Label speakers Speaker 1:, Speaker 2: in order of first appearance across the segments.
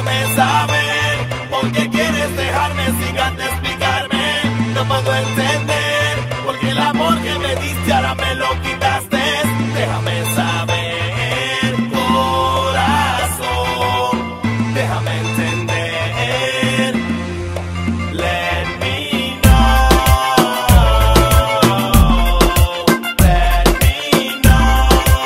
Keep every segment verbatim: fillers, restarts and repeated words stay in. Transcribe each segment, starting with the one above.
Speaker 1: Déjame saber por qué quieres dejarme sin antes explicarme. No puedo entender por qué el amor que me diste ahora me lo quitaste. Déjame saber, corazón, déjame entender. Let me know, let me know,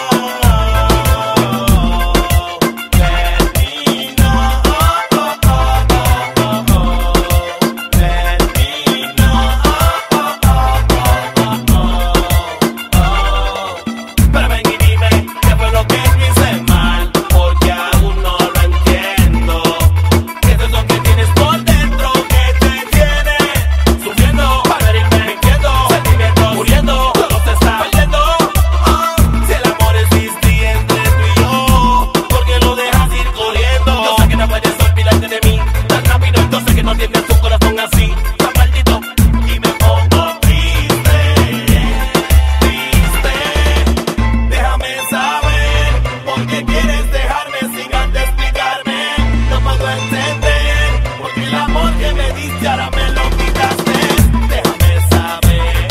Speaker 1: let me know, oh, oh, oh, oh, oh, oh. Let me know, oh, oh, oh, oh, oh, oh. Pero ven y dime qué fue lo que yo hice mal, porque aún no lo entiendo. ¿Qué es eso que tienes por dentro que te tiene sufriendo, herirme, mintiendo, sentimientos muriendo, todo se está perdiendo? Oh, si el amor existe entre tú y yo, ¿por qué lo dejas ir corriendo? Yo sé que no puedes olvidarte de mí tan rápido, yo sé que no tienes tu corazón así tan maldito, y me pongo triste, triste. Déjame saber por qué quieres dejarme sin antes explicarme. No puedo entender por qué el amor que me diste ahora me lo quitaste. Déjame saber,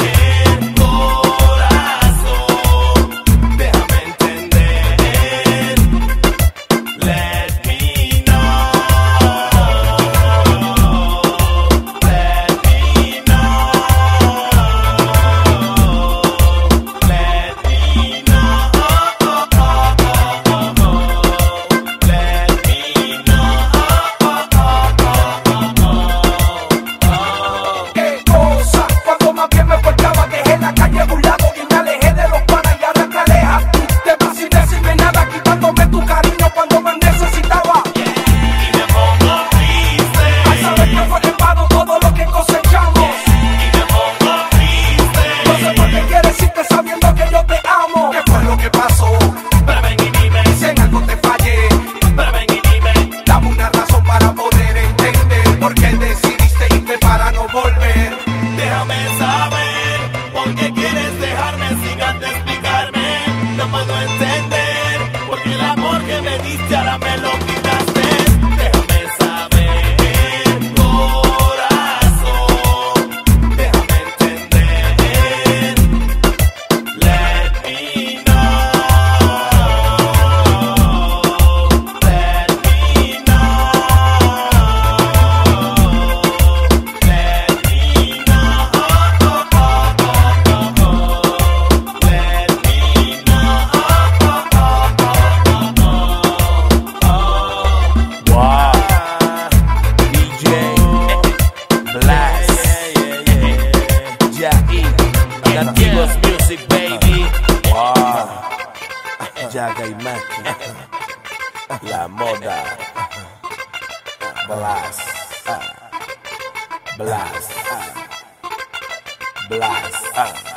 Speaker 1: corazón, déjame entender. Let me know, let me know, let me know, oh, oh, oh, oh, oh, oh. Let me know, oh, oh, oh, oh, oh, oh.
Speaker 2: Qué cosa, cuando más bien me portaba, dejé la calle a un lado y me alejé de los panas y ahora te alejas. Te vas sin decirme nada, quitándome tu cariño cuando me necesitaba.
Speaker 1: Y me pongo triste,
Speaker 2: Al saber que fue en vano todo lo que cosechamos.
Speaker 1: y me pongo triste.
Speaker 2: No sé por qué quieres irte sabiendo que yo te amo. ¿Qué fue lo que pasó?
Speaker 1: Pero ven y dime,
Speaker 2: Si en algo te fallé,
Speaker 1: pero ven y dime.
Speaker 2: dame una razón para poder entender por qué decidiste irte para no volver.
Speaker 1: Déjame saber por qué quieres dejarme sin antes explicarme. No puedo entender por qué el amor que me diste ahora me lo quitaste. Déjame saber, corazón, déjame entender. Let me know, let me know, let me know, oh, oh, oh, oh, oh, oh. Let me know, oh, oh, oh, oh, oh, oh.
Speaker 3: Wow, D J Blast, Jackie, Nativos Music, baby. Wow, Jaga y Maki, La Moda, Blast, Blast, Blast.